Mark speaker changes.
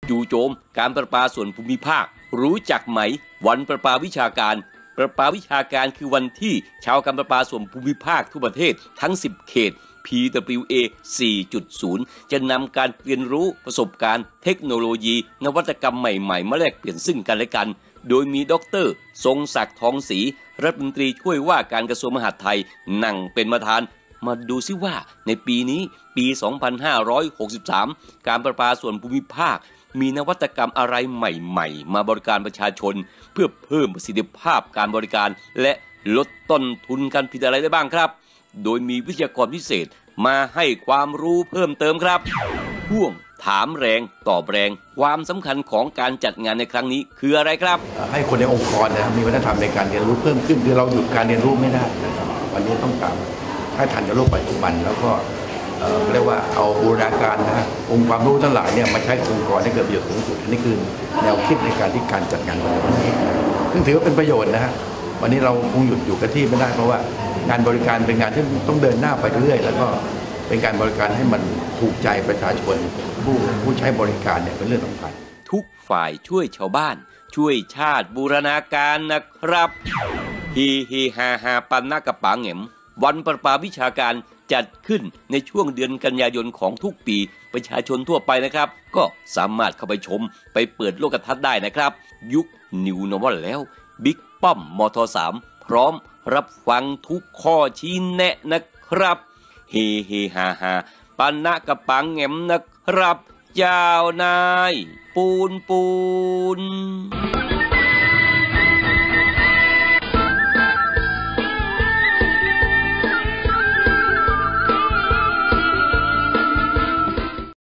Speaker 1: จู่โจมการประปาส่วนภูมิภาครู้จักไหมวันประปาวิชาการประปาวิชาการคือวันที่ชาวการประปาส่วนภูมิภาคทั่วประเทศทั้ง10เขต PWA 4.0 จะนำการเรียนรู้ประสบการณ์เทคโนโลยีนวัตกรรมใหม่ๆมาแลกเปลี่ยนซึ่งกันและกันโดยมีดร.ทรงศักดิ์ทองศรีรัฐมนตรีช่วยว่าการกระทรวงมหาดไทยนั่งเป็นประธานมาดูซิว่าในปีนี้ปี 2563 การประปาส่วนภูมิภาคมีนวัตกรรมอะไรใหม่ๆมาบริการประชาชนเพื่อเพิ่มประสิทธิภาพการบริการและลดต้นทุนการผลิตอะไรได้บ้างครับโดยมีวิทยากรพิเศษมาให้ความรู้เพิ่มเติมครับพ่วงถามแรงตอบแรงความสำคัญของการจัดงานในครั้งนี้คืออะไรครับ
Speaker 2: ให้คนในองค์กรนะครับมีวัฒนธรรมในการเรียนรู้เพิ่มขึ้นคือเราหยุดการเรียนรู้ไม่ได้นะครับวันนี้ต้องตามให้ทันกับโลกปัจจุบันแล้วก็เรียกว่าเอาบูรณาการนะองค์ความรู้ทั้งหลายเนี่ยมาใช้องค์กรให้เกิดประโยชน์สูงสุดอันนี้คือแนวคิดในการที่การจัดงานวันนี้ซึ่งถือว่าเป็นประโยชน์นะฮะวันนี้เราคงหยุดอยู่กับที่ไม่ได้เพราะว่างานบริการเป็นงานที่ต้องเดินหน้าไปเรื่อยแล้วก็เป็นการบริการให้มันถูกใจประชาชนผู้ใช้บริการเนี่ยเป็นเรื่องสำคัญ
Speaker 1: ทุกฝ่ายช่วยชาวบ้านช่วยชาติบูรณาการนะครับฮีฮีฮาฮาปันนากระป๋าเหง็มวันประปาวิชาการจัดขึ้นในช่วงเดือนกันยายนของทุกปีประชาชนทั่วไปนะครับก็สามารถเข้าไปชมไปเปิดโลกทัศน์ได้นะครับยุค New Normal แล้วบิ๊กป้อมมท3พร้อมรับฟังทุกข้อชี้แนะนะครับเฮเฮฮาฮาปันนะกระปังแหมนะครับเจ้านายปูน